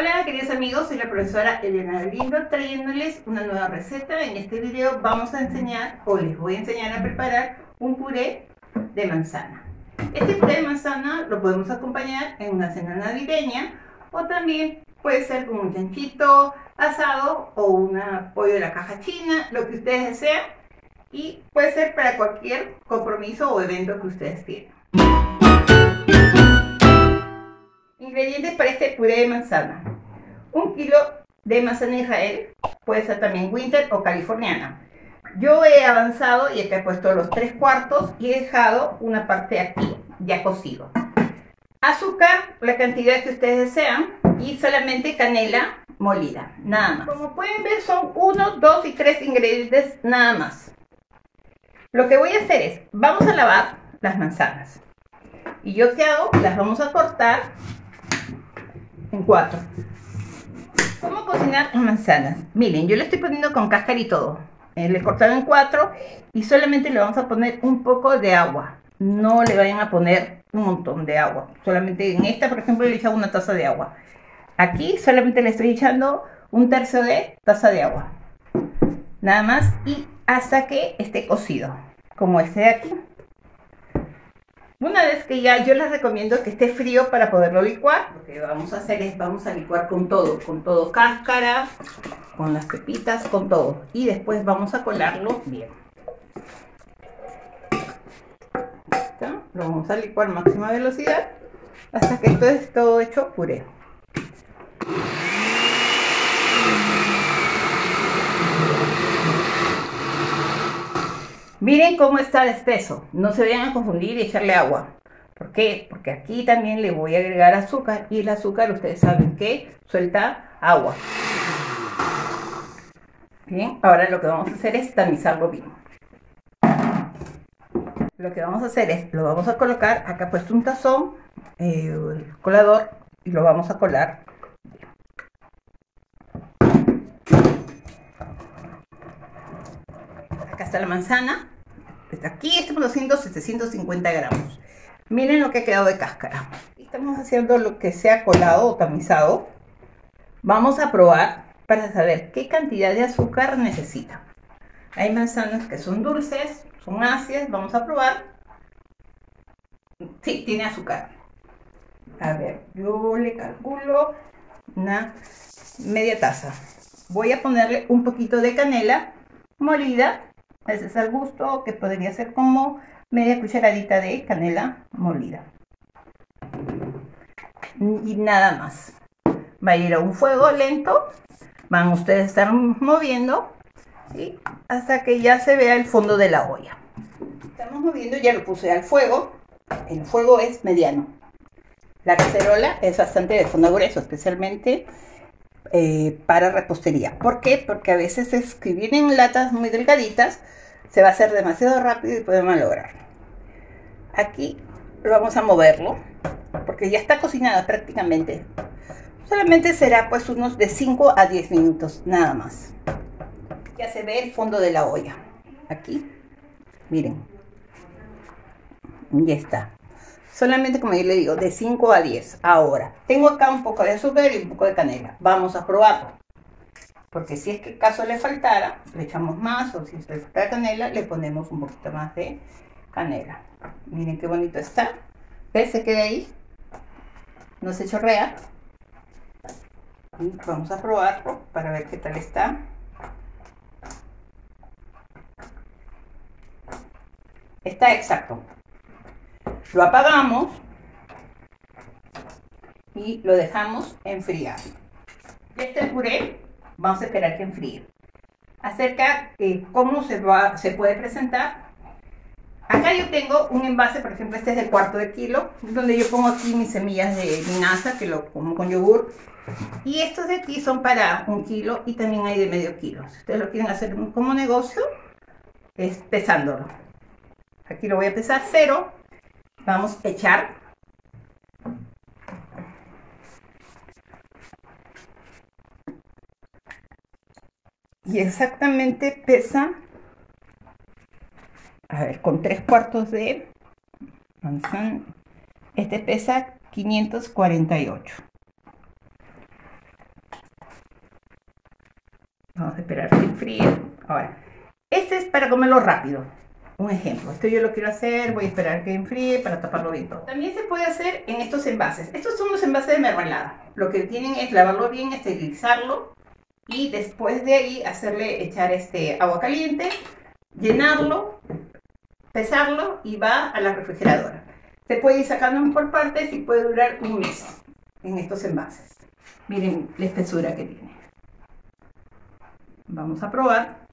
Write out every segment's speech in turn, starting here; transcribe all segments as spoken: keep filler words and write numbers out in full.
Hola queridos amigos, soy la profesora Elena Galindo trayéndoles una nueva receta. En este video vamos a enseñar, o les voy a enseñar a preparar un puré de manzana. Este puré de manzana lo podemos acompañar en una cena navideña o también puede ser con un chanchito asado o un pollo de la caja china, lo que ustedes deseen, y puede ser para cualquier compromiso o evento que ustedes tienen. Ingredientes para este puré de manzana: un kilo de manzana Israel, puede ser también winter o californiana. Yo he avanzado y acá he puesto los tres cuartos y he dejado una parte aquí ya cocido. Azúcar, la cantidad que ustedes desean, y solamente canela molida, nada más. Como pueden ver, son uno, dos y tres ingredientes nada más. Lo que voy a hacer es, vamos a lavar las manzanas. Y yo qué hago, las vamos a cortar en cuatro. ¿Cómo cocinar las manzanas? Miren, yo le estoy poniendo con cáscara y todo. Eh, le he cortado en cuatro y solamente le vamos a poner un poco de agua. No le vayan a poner un montón de agua. Solamente en esta, por ejemplo, le he echado una taza de agua. Aquí solamente le estoy echando un tercio de taza de agua. Nada más, y hasta que esté cocido, como este de aquí. Una vez que ya, yo les recomiendo que esté frío para poderlo licuar. Lo que vamos a hacer es, vamos a licuar con todo, con todo cáscara, con las pepitas, con todo. Y después vamos a colarlo bien. ¿Está? Lo vamos a licuar a máxima velocidad hasta que esto es todo hecho puré. Miren cómo está de espeso, no se vayan a confundir y echarle agua. ¿Por qué? Porque aquí también le voy a agregar azúcar y el azúcar ustedes saben que suelta agua. Bien, ahora lo que vamos a hacer es tamizarlo bien. Lo que vamos a hacer es, lo vamos a colocar, acá he puesto un tazón, eh, el colador, y lo vamos a colar. Acá está la manzana. Aquí estamos haciendo setecientos cincuenta gramos. Miren lo que ha quedado de cáscara. Estamos haciendo lo que sea colado o tamizado. Vamos a probar para saber qué cantidad de azúcar necesita. Hay manzanas que son dulces, son ácidas. Vamos a probar. Sí, tiene azúcar. A ver, yo le calculo una media taza. Voy a ponerle un poquito de canela molida. Ese es al gusto, que podría ser como media cucharadita de canela molida. Y nada más. Va a ir a un fuego lento. Van ustedes a estar moviendo, ¿sí?, hasta que ya se vea el fondo de la olla. Estamos moviendo, ya lo puse al fuego. El fuego es mediano. La cacerola es bastante de fondo grueso, especialmente Eh, para repostería. ¿Por qué? Porque a veces es que vienen latas muy delgaditas, se va a hacer demasiado rápido y puede malograr. Aquí vamos a moverlo porque ya está cocinada prácticamente. Solamente será pues unos de cinco a diez minutos nada más. Ya se ve el fondo de la olla. Aquí, miren, ya está. Solamente, como yo le digo, de cinco a diez. Ahora, tengo acá un poco de azúcar y un poco de canela. Vamos a probarlo. Porque si es que caso le faltara, le echamos más, o si le falta canela, le ponemos un poquito más de canela. Miren qué bonito está. ¿Ves? Se queda ahí. No se chorrea. Y vamos a probarlo para ver qué tal está. Está exacto. Lo apagamos y lo dejamos enfriar. Este puré vamos a esperar que enfríe. Acerca de cómo se, va, se puede presentar. Acá yo tengo un envase, por ejemplo, este es de cuarto de kilo, donde yo pongo aquí mis semillas de linaza, que lo como con yogur. Y estos de aquí son para un kilo y también hay de medio kilo. Si ustedes lo quieren hacer como negocio, es pesándolo. Aquí lo voy a pesar cero. Vamos a echar y exactamente pesa, a ver, con tres cuartos de manzana, este pesa quinientos cuarenta y ocho. Vamos a esperar que enfríe. Ahora, este es para comerlo rápido. Un ejemplo, esto yo lo quiero hacer, voy a esperar que enfríe para taparlo bien todo. También se puede hacer en estos envases. Estos son los envases de mermelada. Lo que tienen es lavarlo bien, esterilizarlo y después de ahí hacerle echar este agua caliente, llenarlo, pesarlo y va a la refrigeradora. Se puede ir sacando por partes y puede durar un mes en estos envases. Miren la espesura que tiene. Vamos a probar.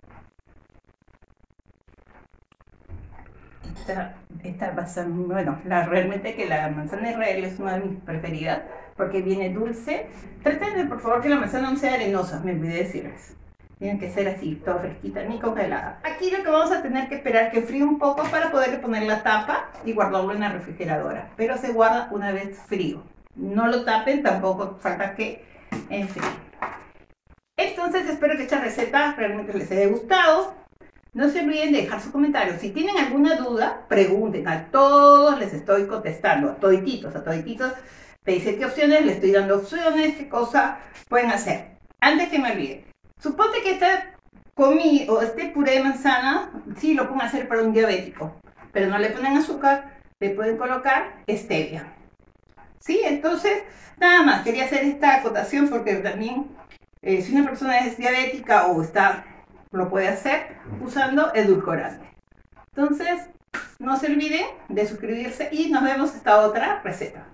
Esta, esta va a ser, bueno, la, realmente que la manzana Israel es una de mis preferidas porque viene dulce. Traten de, por favor, que la manzana no sea arenosa, me olvidé decirles. Tienen que ser así, toda fresquita, ni congelada. Aquí lo que vamos a tener que esperar que fríe un poco para poderle poner la tapa y guardarlo en la refrigeradora. Pero se guarda una vez frío. No lo tapen, tampoco falta que enfríe. Entonces espero que esta receta realmente les haya gustado. No se olviden de dejar sus comentarios. Si tienen alguna duda, pregunten. A todos les estoy contestando, a todititos, a todititos. Me dicen qué opciones, les estoy dando opciones, qué cosa pueden hacer. Antes que me olvide, suponte que este comí o este puré de manzana, sí lo pueden hacer para un diabético, pero no le ponen azúcar, le pueden colocar stevia. Sí, entonces, nada más, quería hacer esta acotación porque también, eh, si una persona es diabética o está, lo puede hacer usando edulcorante. Entonces, no se olviden de suscribirse y nos vemos hasta otra receta.